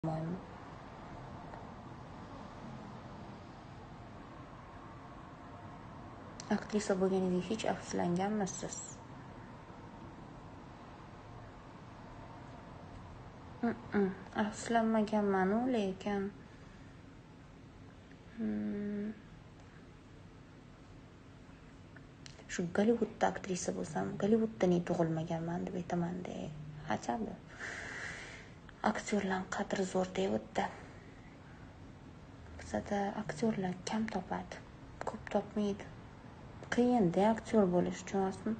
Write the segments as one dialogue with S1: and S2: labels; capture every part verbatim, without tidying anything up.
S1: olmayman. Aktrisa bo'lganingizga hech afsuslanganmisiz? Afsuslanmaganman-u, lekin shu Gollivudda aktrisa bo'lsam, Gollivudda ne tug'ilmaganman deb aytaman-da. Hachadi. Aktyorlar qadri zo'r deyapti. Bizada aktyorlar kam topadi, ko'p topmaydi. Qiyin-da aktyor bo'lish, tushunasizmi?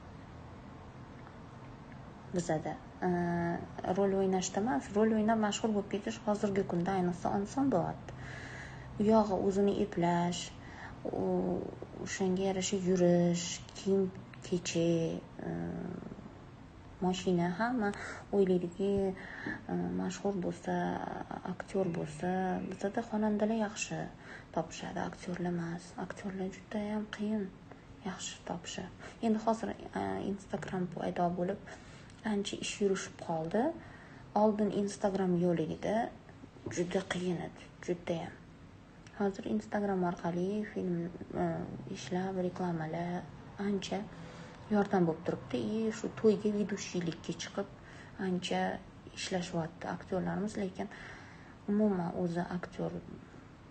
S1: Bizada rol o'ynashda emas, rol o'ynab mashhur bo'lib ketish hozirgi kunda ayniqsa oson bo'lyapti. U yog'i o'zini eplash, o'shanga yarasha yurish, kiyim kechak, mashina, hamma o'ylaydiki, mashhur bo'lsa, aktyor bo'lsa, bizada xonandalar yaxshi topishadi, aktyorlar emas. Aktyorlar juda ham qiyin yaxshi topishi. Endi hozir Instagram paydo bo'lib, ancha ish yurishib qoldi. Oldin Instagram yo'q edi, juda qiyin edi, juda ham. Hozir Instagram orqali film ishlab, reklamalar ancha yordam bo'lib turibdi. И shu to'yga vidushilikka chiqib ancha ishlashyapti aktyorlarimiz, lekin umuman o'zi aktyor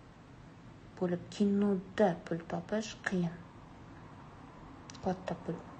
S1: bo'lib kinoda pul topish qiyin. Katta pul.